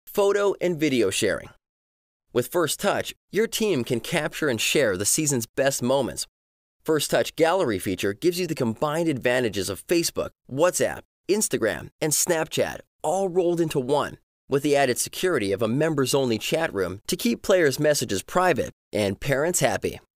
photo and video sharing. With First Touch, your team can capture and share the season's best moments. First Touch Gallery feature gives you the combined advantages of Facebook, WhatsApp, Instagram, and Snapchat all rolled into one, with the added security of a members-only chat room to keep players' messages private and parents happy.